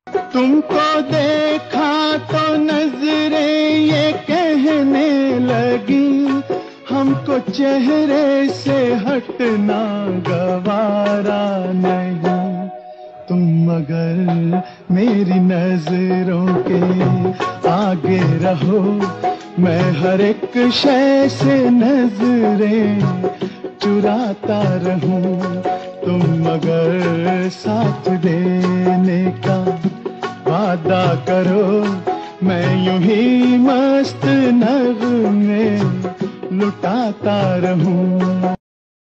तुमको देखा तो नजरें ये कहने लगी, हमको चेहरे से हटना गवारा नहीं। तुम मगर मेरी नजरों के आगे रहो, मैं हर एक शय से नजरें चुराता रहूं। तुम मगर साथ देने का वादा करो, मैं यूं ही मस्त नगमे लुटाता रहूं।